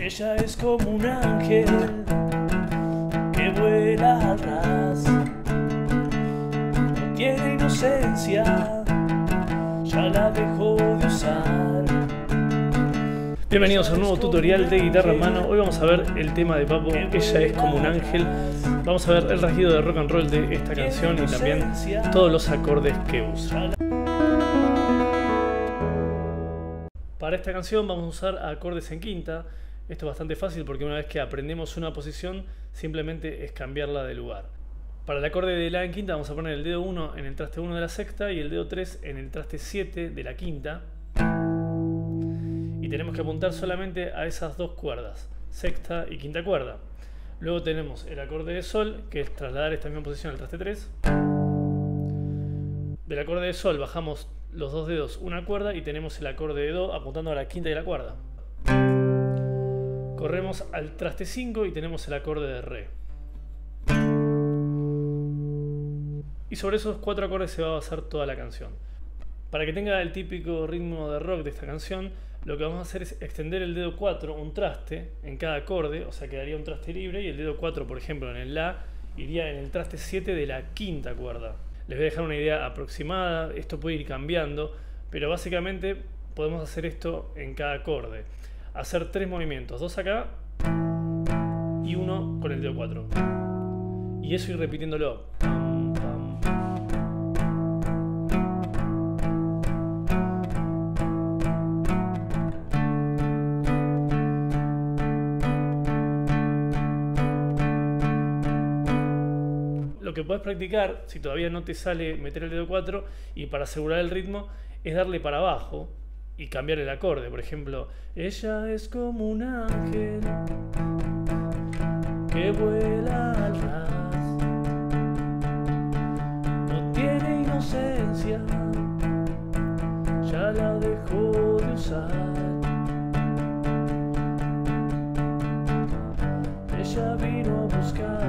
Ella es como un ángel que vuela al ras. No tiene inocencia, ya la dejó de usar. Bienvenidos a un nuevo tutorial de guitarra en mano. Hoy vamos a ver el tema de Papo, Ella es como un ángel. Vamos a ver el rasguido de rock and roll de esta canción y también todos los acordes que usa. Para esta canción vamos a usar acordes en quinta. Esto es bastante fácil porque una vez que aprendemos una posición simplemente es cambiarla de lugar. Para el acorde de la en quinta vamos a poner el dedo 1 en el traste 1 de la sexta y el dedo 3 en el traste 7 de la quinta. Y tenemos que apuntar solamente a esas dos cuerdas, sexta y quinta cuerda. Luego tenemos el acorde de sol, que es trasladar esta misma posición al traste 3. Del acorde de sol bajamos los dos dedos una cuerda y tenemos el acorde de do apuntando a la quinta y la cuerda. Corremos al traste 5 y tenemos el acorde de re. Y sobre esos cuatro acordes se va a basar toda la canción. Para que tenga el típico ritmo de rock de esta canción, lo que vamos a hacer es extender el dedo 4 un traste en cada acorde, o sea quedaría un traste libre y el dedo 4, por ejemplo, en el la, iría en el traste 7 de la quinta cuerda. Les voy a dejar una idea aproximada, esto puede ir cambiando, pero básicamente podemos hacer esto en cada acorde. Hacer tres movimientos, dos acá y uno con el dedo 4. Y eso ir repitiéndolo. Lo que puedes practicar, si todavía no te sale meter el dedo 4 y para asegurar el ritmo, es darle para abajo y cambiar el acorde. Por ejemplo, ella es como un ángel que vuela al ras, no tiene inocencia, ya la dejó de usar. Ella vino a buscar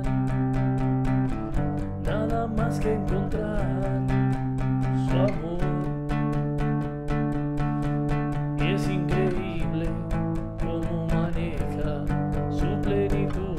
nada más que encontrar su amor. Y es increíble cómo maneja su plenitud.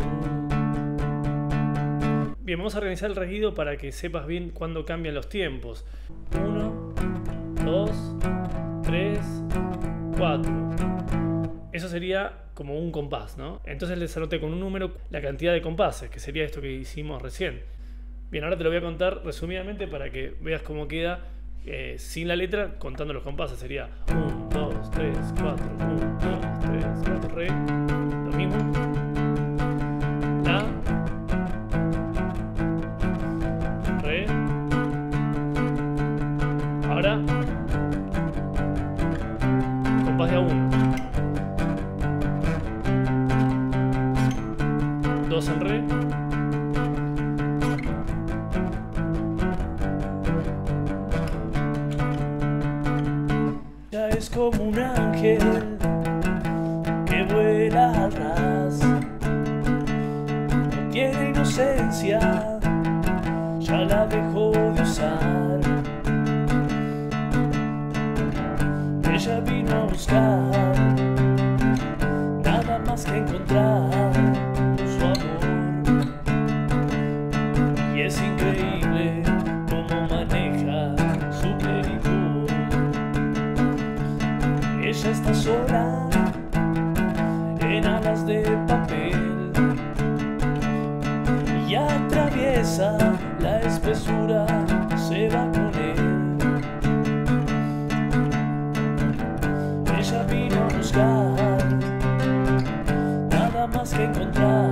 Bien, vamos a organizar el rasguido para que sepas bien cuándo cambian los tiempos. 1, 2, 3, 4. Eso sería como un compás, ¿no? Entonces les anoté con un número la cantidad de compases, que sería esto que hicimos recién. Bien, ahora te lo voy a contar resumidamente para que veas cómo queda sin la letra, contando los compases. Sería 1, 2, 3, 4, 1, 2, 3, 4, re. Lo mismo. La. Re. Ahora. Compás de A1. 2 en re. Es como un ángel que vuela al ras, no tiene inocencia, ya la dejó de usar. Ella vino a buscar nada más que encontrar su amor. Y es increíble cómo maneja su plenitud. Ella está sola en alas de papel y atraviesa la espesura, se va con él. Ella vino a buscar nada más que encontrar